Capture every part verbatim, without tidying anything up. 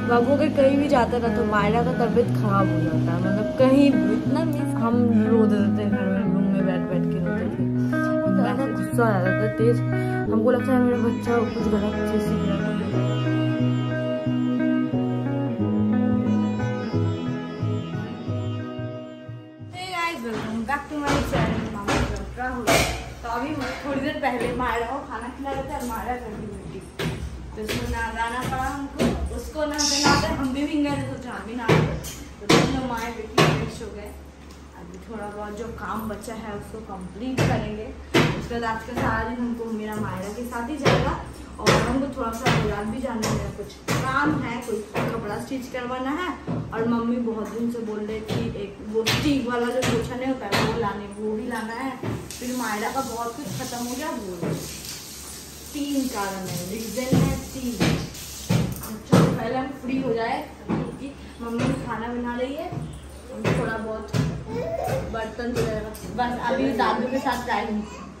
बाबू के कहीं भी जाता ना तो मायरा का तबीयत खराब हो जाता है, मतलब कहीं इतना मीन्स हम रो देते थे घर में, रूम में बैठ बैठ के रोते थे, इतना गुस्सा आ जाता था तेज, हमको लगता है मेरा बच्चा कुछ गलत चीज सीख रहा है। बैक टू माय चैनल मामा राहुल। तो अभी थोड़ी देर पहले मायरा को खाना खिला रहे थे और मायरा कर दी बेटी, तो उसमें नहलाना पड़ा हमको, उसको नहाते नहाते हम भी भीग गए थे, सोचा हम भी नहा गए, तो दोनों माए बेटी फ्रेश हो गए। अभी थोड़ा बहुत जो काम बचा है उसको कंप्लीट करेंगे, उसके बाद आज का सारा दिन हमको मेरा मायरा के साथ ही जाएगा और हमको थोड़ा सा बाजार भी जाना है, कुछ काम है, कुछ कपड़ा स्टिच करवाना है, और मम्मी बहुत दिन से बोल रही थी एक वो स्टिक वाला जो पोछा नहीं होता है वो लाने वो भी लाना है, फिर मायरा का बहुत कुछ खत्म हो गया वो। तीन कारण है, रीजन है तीन। अच्छा पहले हम फ्री हो जाए क्योंकि मम्मी खाना बना रही है, थोड़ा बहुत बर्तन बस अभी दादू के साथ टाइम,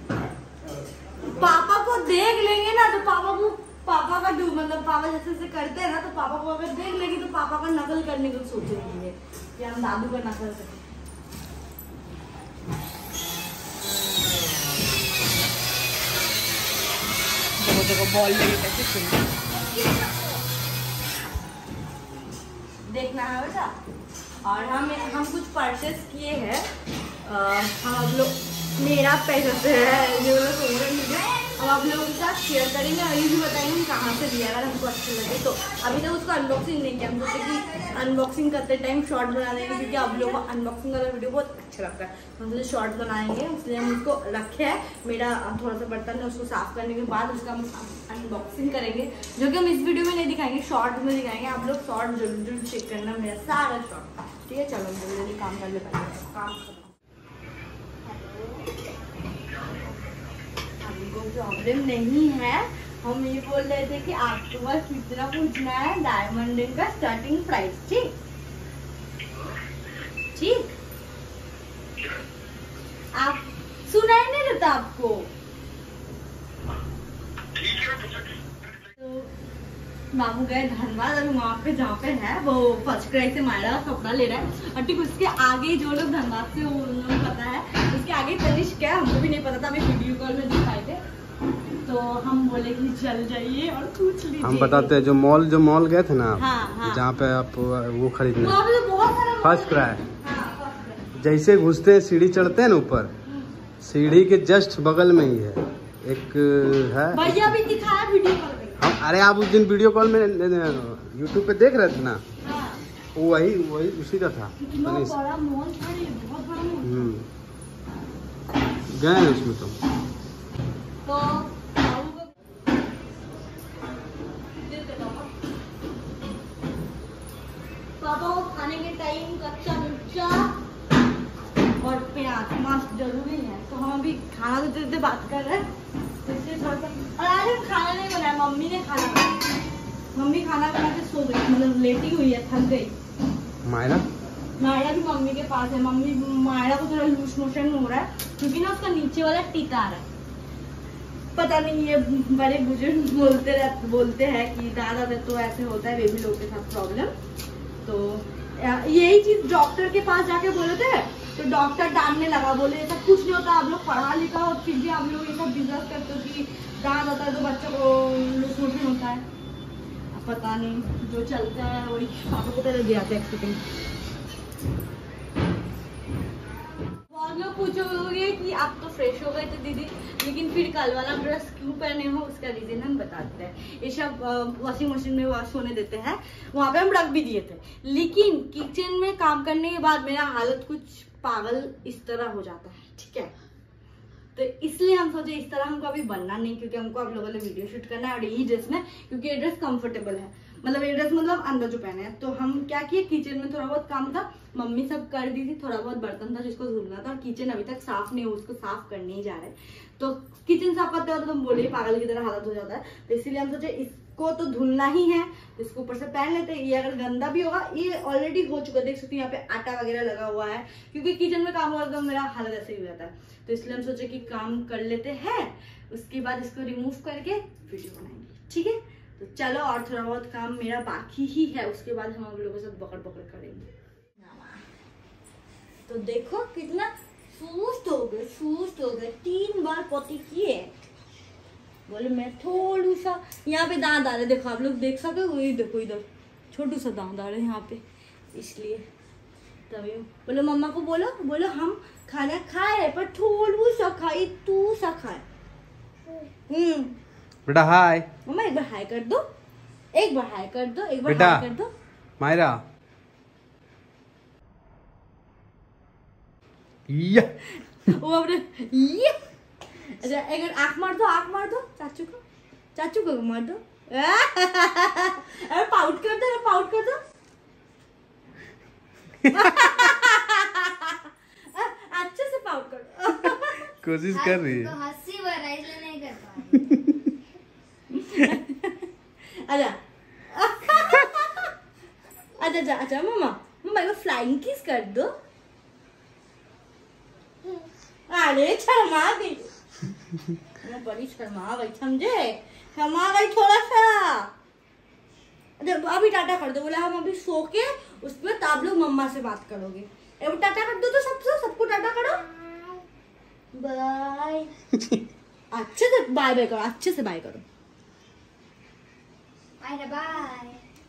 पापा को देख लेंगे ना तो पापा को पापा का डू मतलब पापा जैसे जैसे करते हैं ना तो पापा को अगर देख लेगी तो पापा का नकल करने को सोचेंगे कि हम दादू का नकल करें। देखो बॉल लेके कैसे खेल देखना है बेटा। और हम हम कुछ परचेस किए हैं, हम अब लोग मेरा पैसा से है ये वाला फेवरेट मुझे, हम आप लोगों के साथ शेयर करेंगे और ये भी बताएंगे हम कहाँ से दिया अगर हमको अच्छा लगे तो। अभी तक उसको अनबॉक्सिंग नहीं किया, हम सोचे कि अनबॉक्सिंग करते टाइम शॉर्ट बना देंगे क्योंकि आप लोगों को अनबॉक्सिंग वाला वीडियो बहुत अच्छा लगता है, हम सोचे शॉर्ट बनाएंगे, इसलिए हम उसको रखे हैं। मेरा थोड़ा सा बर्तन है उसको साफ करने के बाद उसका हम अनबॉक्सिंग करेंगे, जो कि हम इस वीडियो में नहीं दिखाएंगे, शॉर्ट में दिखाएंगे। आप लोग शॉर्ट जरूर जरूर चेक करना मेरा सारा शॉर्ट, ठीक है। चलो जल्दी जल्दी काम कर ले, पहले काम खत्म। प्रॉब्लम नहीं है, हम ये बोल रहे थे कि आपको बस इतना पूछना है डायमंड रिंग का स्टार्टिंग प्राइस, ठीक ठीक। आप सुनाई नहीं देता आपको? तो बाबू गए धनबाद और वहाँ पे जहाँ पे है वो फर्स्ट क्राई से मायरा कपड़ा ले रहा है, और ठीक उसके आगे जो लोग धनबाद से उन्होंने पता है, उसके आगे तनिष्क है, हमको भी नहीं पता था, अभी वीडियो कॉल में दिखाए थे, तो हम बोले कि चल जाइए और पूछ लीजिए। हम बताते हैं जो मॉल जो मॉल गए थे ना, हाँ, हाँ। जहाँ पे आप वो खरीदने तो फर्स्ट क्राई, जैसे घुसते हैं सीढ़ी चढ़ते हैं ना ऊपर, सीढ़ी के जस्ट बगल में ही है एक है, भैया भी दिखाया वीडियो कॉल में। हम अरे आप उस दिन वीडियो कॉल में यूट्यूब पे देख रहे थे ना, हाँ। वही वही उसी का था। बड़ा मॉल था ये, बहुत बड़ा मॉल। गए उसमें तो तो पापा को खाने के टाइम कच्चा मिर्चा और प्याज मस्त जरूरी है, तो हम अभी खाना तो देते बात कर रहे हैं, तो इसलिए थोड़ा सा। और आज हम खाना नहीं बनाया, मम्मी ने खाना बनाया, मम्मी खाना बना के सो गई, मतलब लेटी हुई है, थक गई। मायरा मायरा भी मम्मी के पास है, मम्मी मायरा को थोड़ा लूज मोशन हो रहा है क्योंकि ना उसका नीचे वाला टीका आ रहा है, पता नहीं ये बड़े बुजुर्ग बोलते रहते बोलते हैं कि दादा तो ऐसे होता है बेबी लोग के साथ प्रॉब्लम। तो यही चीज डॉक्टर के पास जाके बोले थे, तो डॉक्टर डालने लगा, बोले ऐसा कुछ नहीं होता, आप लोग पढ़ा लिखा और फिर भी आप लोग ये सब बिजनेस करते हो कि दांत आता है तो बच्चों को लूज मोशन होता है, पता नहीं जो चलता है वही पापा को पहले दिया था एक्सपेक्टिंग। बहुत लोग पूछोगे कि आप तो फ्रेश हो गए थे दीदी, लेकिन फिर कल वाला ड्रेस क्यों पहने हो उसका रीजन हम बताते हैं। ये सब वॉशिंग मशीन में वॉश होने देते हैं, वहाँ पे हम रख भी दिए थे, लेकिन किचन में काम करने के बाद मेरा हालत कुछ पागल इस तरह हो जाता है, ठीक है। तो इसलिए हम सोचे इस तरह हमको अभी बनना नहीं, क्योंकि हमको आप लोगों ने वीडियो शूट करना है और यही ड्रेस में, क्योंकि ये ड्रेस कंफर्टेबल है, मतलब ये ड्रेस मतलब अंदर जो पहने हैं। तो हम क्या किए, किचन में थोड़ा बहुत काम था, मम्मी सब कर दी थी, थोड़ा बहुत बर्तन था जिसको धुलना था, और किचन अभी तक साफ नहीं हो, उसको साफ करने ही जा रहे हैं। तो किचन साफ करते हो तो हम बोले पागल की तरह हालत हो जाता है, तो इसीलिए हम सोचे इसको तो धुलना ही है, इसको ऊपर से पहन लेते हैं। ये अगर गंदा भी होगा, ये ऑलरेडी हो चुका है, देख सकते हैं यहाँ पे आटा वगैरह लगा हुआ है, क्योंकि किचन में काम हुआ तो मेरा हालत ऐसे ही हो जाता है। तो इसलिए हम सोचे कि काम कर लेते हैं, उसके बाद इसको रिमूव करके वीडियो बनाएंगे, ठीक है। तो चलो, और थोड़ा बहुत काम मेरा बाकी ही है, उसके बाद हम आप लोगों के साथ पकड़ पकड़ करेंगे। तो देखो कितना सुस्त हो गए, सुस्त हो गए, तीन बार पोती किए। बोले मैं थोड़ा सा यहाँ पे दांत आ रहे, देखो आप लोग देख सके, वही देखो इधर छोटू सा दांत आ रहे यहाँ पे, इसलिए तभी बोलो मम्मा को बोलो बोलो हम खाना खाए पर थोड़ा सा खाए, तू सा खाए। हम्म बेटा हाय मम्मा, एक बार हाय कर दो, एक बार हाय कर दो, एक बार बेटा हाय कर दो। मायरा ये वो अपने ये अच्छा, अगर आँख मार दो, आँख मार दो चाचू को, चाचू को मार दो। अरे पाउट कर दो, पाउट कर दो। अच्छे से पाउट कर दो। कोशिश कर रही है, हंसी बराई नहीं कर पा अच्छा अच्छा अच्छा अच्छा मम्मा, मम्मा एक फ्लाइंग किस कर दो। अरे शर्मा गई, मैं बड़ी शर्मा गई, समझे, शर्मा गई थोड़ा सा। अभी टाटा कर दो, बोला हम अभी सो के उसमें तो आप लोग मम्मा से बात करोगे। अब टाटा कर दो तो सबसे, सबको टाटा करो, बाय। अच्छे से बाय बाय करो, अच्छे से बाय करो, बाय बाय।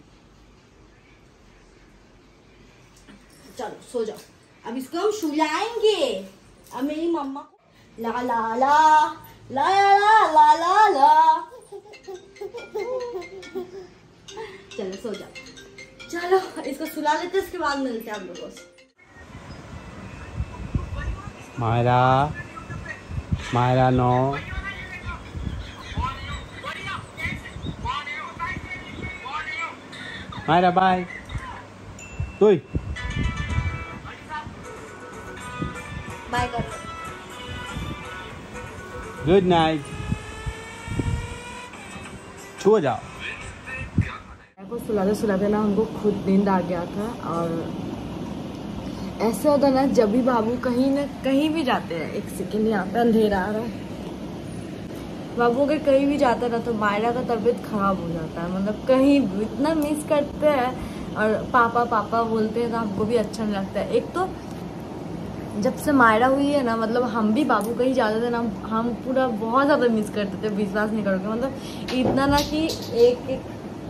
चलो सो जाओ, अब इसको हम सुलाएंगे। अब मेरी मम्मा को ला ला ला ला ला ला ला ला। चलो सो जाओ, चलो इसको सुला लेते, इसके बाद मिलते हैं आप लोगों से। मायरा मायरा नो मायरा बाय तू बाय कर, गुड नाइट, छो जाओ। को सुलाते सुलाते ना हमको खुद नींद आ गया था। और ऐसा होता ना, जब भी बाबू कहीं ना कहीं भी जाते हैं, एक सेकेंड यहाँ पे अंधेरा आ रहा है, बाबू अगर कहीं भी जाता है ना तो मायरा का तबीयत खराब हो जाता है। मतलब कहीं भी इतना मिस करते हैं और पापा पापा बोलते हैं तो हमको भी अच्छा नहीं लगता है। एक तो जब से मायरा हुई है ना, मतलब हम भी बाबू कहीं जाते थे ना, हम पूरा बहुत ज़्यादा मिस करते थे, विश्वास नहीं करोगे। मतलब इतना ना कि एक एक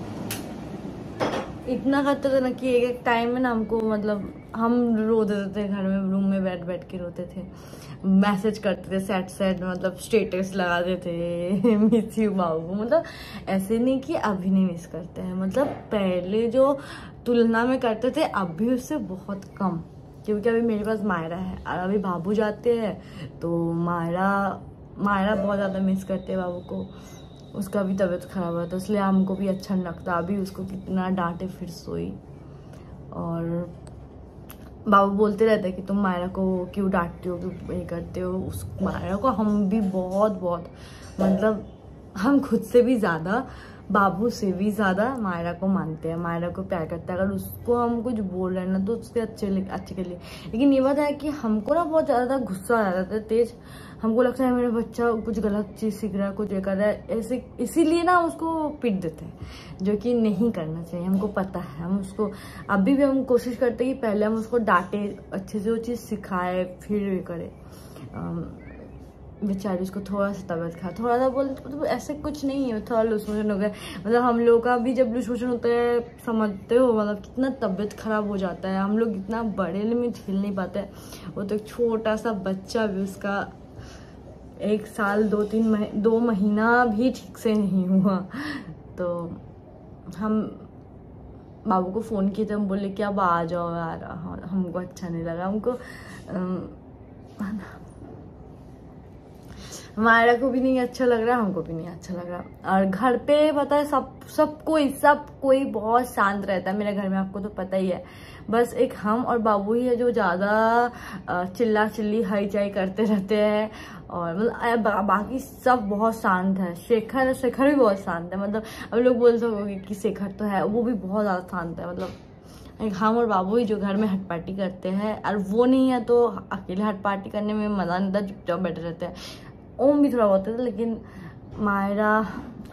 इतना करते थे ना कि एक एक टाइम में ना हमको, मतलब हम रो देते थे घर में, रूम में बैठ बैठ के रोते थे, मैसेज करते थे सैड सैड, मतलब स्टेटस लगाते थे मिस यू बाबू। मतलब ऐसे नहीं कि अभी नहीं मिस करते हैं, मतलब पहले जो तुलना में करते थे अब भी उससे बहुत कम, क्योंकि अभी मेरे पास मायरा है और अभी बाबू जाते हैं तो मायरा मायरा बहुत ज़्यादा मिस करते हैं बाबू को। उसका भी तबीयत खराब हुआ था, इसलिए हमको भी अच्छा नहीं लगता। अभी उसको कितना डांटे फिर सोई, और बाबू बोलते रहते हैं कि तुम मायरा को क्यों डांटते हो, क्यों ये करते हो। उस मायरा को हम भी बहुत बहुत, मतलब हम खुद से भी ज़्यादा, बाबू से भी ज़्यादा मायरा को मानते हैं, मायरा को प्यार करते हैं। अगर उसको हम कुछ बोल रहे हैं ना तो उसके अच्छे अच्छे के लिए। लेकिन ये बात है कि हमको ना बहुत ज़्यादा गुस्सा आ जाता है, तेज। हमको लगता है मेरा बच्चा कुछ गलत चीज़ सीख रहा है, कुछ ये कर रहा है, ऐसे इसीलिए ना उसको पीट देते हैं, जो कि नहीं करना चाहिए। हमको पता है, हम उसको अभी भी हम कोशिश करते हैं कि पहले हम उसको डांटे, अच्छे से वो चीज़ सिखाए, फिर ये करे। बेचारी उसको थोड़ा सा तबीयत खा, थोड़ा सा बोल, मतलब ऐसे कुछ नहीं है, थोड़ा लूज मोशन हो गया। मतलब हम लोग का भी जब लूज मोशन होता है, समझते हो, मतलब कितना तबीयत खराब हो जाता है। हम लोग इतना बड़े में झेल नहीं पाते, वो तो एक छोटा सा बच्चा भी, उसका एक साल दो तीन मह, दो महीना भी ठीक से नहीं हुआ। तो हम बाबू को फ़ोन किए थे, हम बोले कि अब आ जाओ यार, हमको अच्छा नहीं लगा, हमको मायरा को भी नहीं अच्छा लग रहा, हमको भी नहीं अच्छा लग रहा। और घर पे पता है सब सब कोई सब कोई बहुत शांत रहता है मेरे घर में, आपको तो पता ही है। बस एक हम और बाबू ही है जो ज़्यादा चिल्ला चिल्ली हाई चाई करते रहते हैं, और मतलब बा, बाकी सब बहुत शांत है। शेखर शेखर भी बहुत शांत है, मतलब अब लोग बोलते होंगे कि शेखर तो है, वो भी बहुत ज़्यादा शांत है। मतलब एक हम और बाबू ही जो घर में हट पार्टी करते हैं, और वो नहीं है तो अकेले हट पार्टी करने में मज़ा नहीं था, चुपचाप बैठे रहते हैं। ओम भी थोड़ा बहुत है, लेकिन मायरा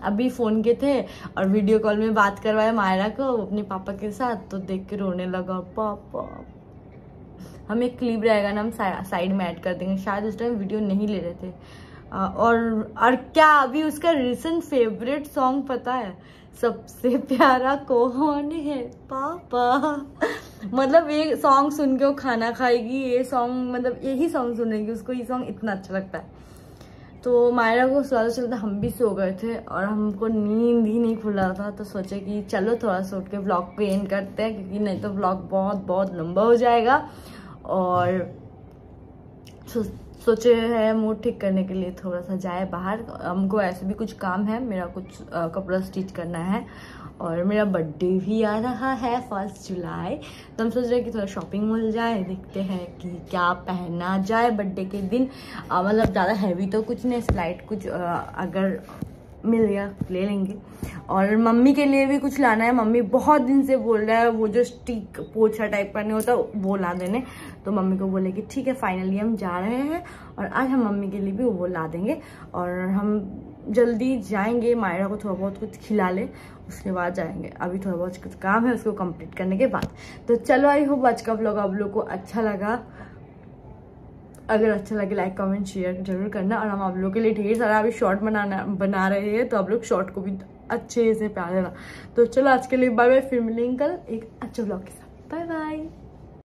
अभी फ़ोन के थे और वीडियो कॉल में बात करवाया मायरा को अपने पापा के साथ, तो देख के रोने लगा। पापा, हम एक क्लिप रहेगा ना, हम साइड में ऐड कर देंगे, शायद उस टाइम वीडियो नहीं ले रहे थे। और और क्या अभी उसका रिसेंट फेवरेट सॉन्ग पता है? सबसे प्यारा कौन है पापा। मतलब ये सॉन्ग सुन के वो खाना खाएगी, ये सॉन्ग मतलब यही सॉन्ग सुनेगी, उसको ये सॉन्ग इतना अच्छा लगता है। तो मायरा को सोचा चलता हम भी सो गए थे और हमको नींद ही नहीं खुला था, तो सोचे कि चलो थोड़ा सा उठ के व्लॉग पे एंड करते हैं, क्योंकि नहीं तो व्लॉग बहुत बहुत लंबा हो जाएगा। और सो, सोचे है मूड ठीक करने के लिए थोड़ा सा जाए बाहर। हमको ऐसे भी कुछ काम है, मेरा कुछ आ, कपड़ा स्टिच करना है और मेरा बर्थडे भी आ रहा है फर्स्ट जुलाई, तो हम सोच रहे हैं कि थोड़ा शॉपिंग मॉल जाए, देखते हैं कि क्या पहना जाए बर्थडे के दिन। मतलब ज़्यादा हैवी तो कुछ नहीं, स्लाइट कुछ आ, अगर मिल गया ले लेंगे। और मम्मी के लिए भी कुछ लाना है, मम्मी बहुत दिन से बोल रहा है वो जो स्टिक पोछा टाइप का नहीं होता वो ला देने, तो मम्मी को बोले कि ठीक है फाइनली हम जा रहे हैं और आज हम मम्मी के लिए भी वो ला देंगे। और हम जल्दी जाएंगे, मायरा को थोड़ा बहुत कुछ खिला ले, उसके बाद जाएंगे। अभी थोड़ा बहुत कुछ काम है उसको कंप्लीट करने के बाद। तो चलो, आई होप आज का व्लॉग आप लोग को अच्छा लगा। अगर अच्छा लगे लाइक कमेंट शेयर जरूर करना। और हम आप लोग के लिए ढेर सारा अभी शॉर्ट बनाना बना रहे हैं, तो आप लोग शॉर्ट को भी अच्छे से प्यार देना। तो चलो आज के लिए बाय बाय, फिर मिलेंगे कल एक अच्छे व्लॉग के साथ। Bye bye.